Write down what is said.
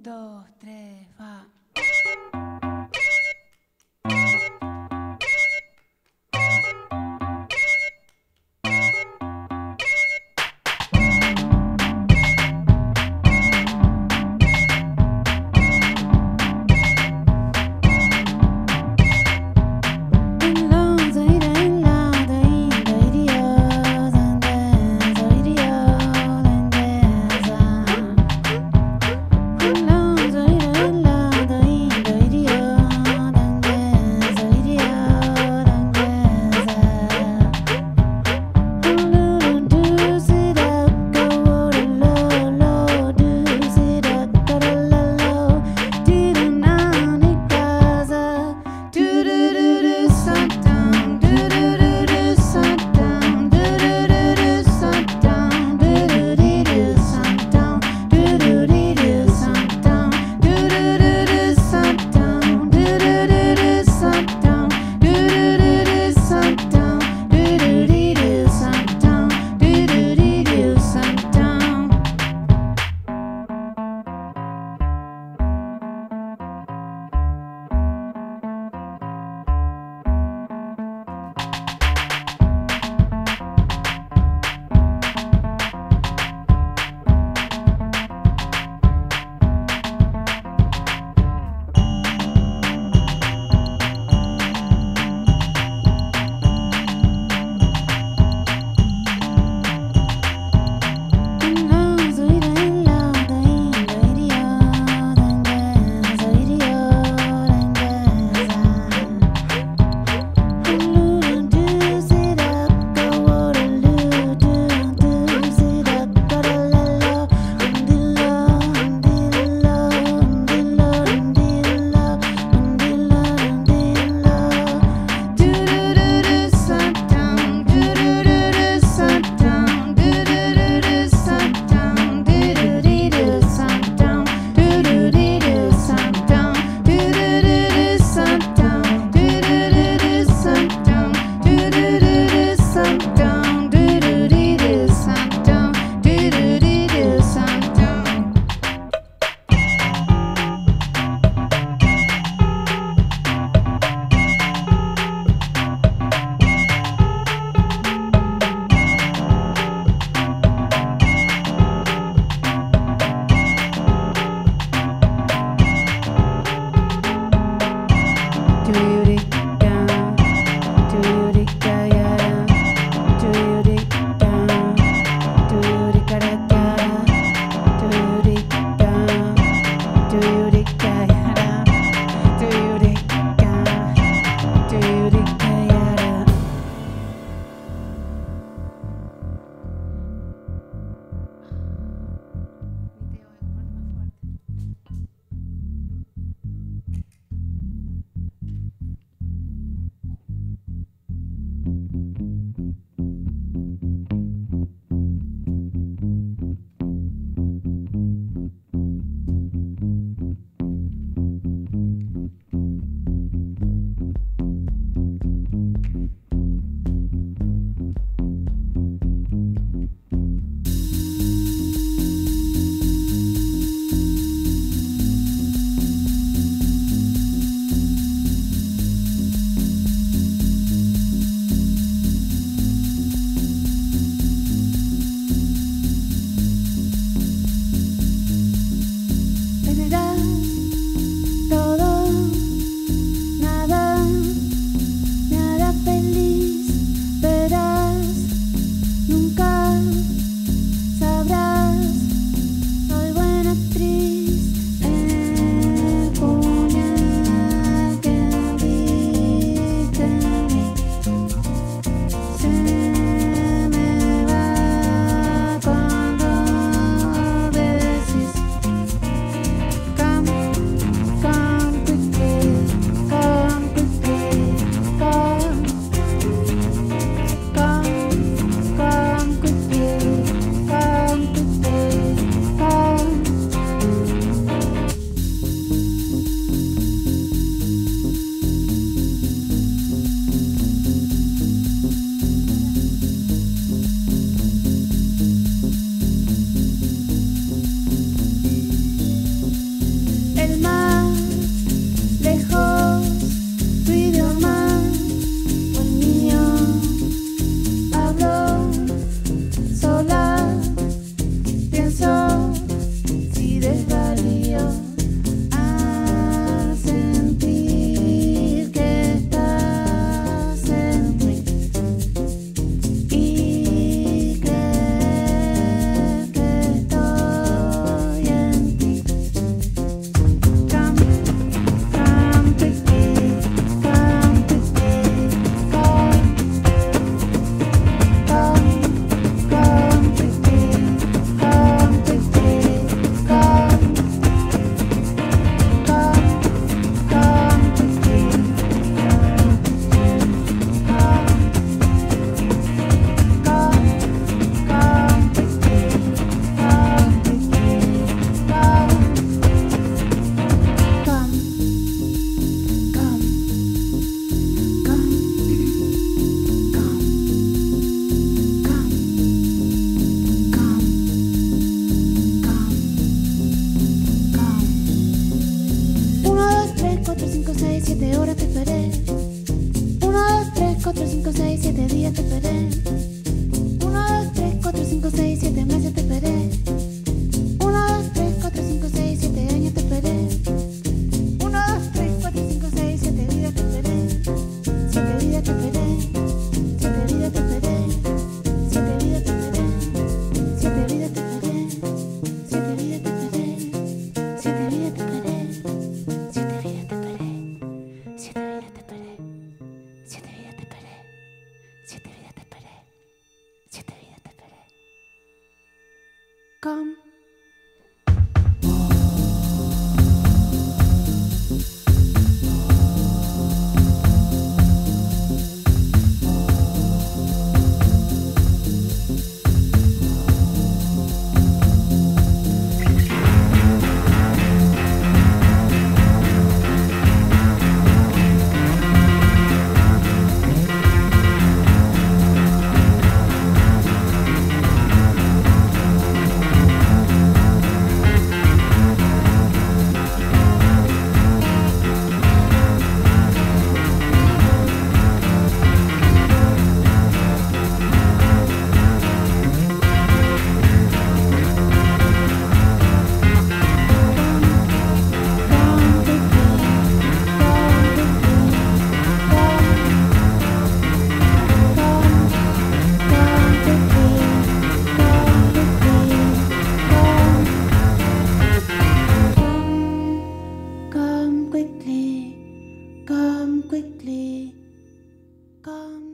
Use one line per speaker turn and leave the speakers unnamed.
dos, tres, va. La 7 horas te esperé. 1, 2, 3, 4, 5, 6, 7 días te esperé. 1, 2, 3, 4, 5, 6, 7 meses te esperé. 1, 2, 3, 4, 5, 6, 7 años te esperé. 1, 2, 3, 4, 5, 6, 7 vidas te esperé. 7 vidas te esperé. 7 vidas te esperé. 7 vidas te esperé. 7 vidas te esperé. 7 vidas te esperé. 7 vidas te esperé. 7 vidas te esperé. 7 vidas te esperé. 7 vidas te esperé. 7 vidas te esperé. 7 vidas te esperé. Come. Come quickly, come quickly, come.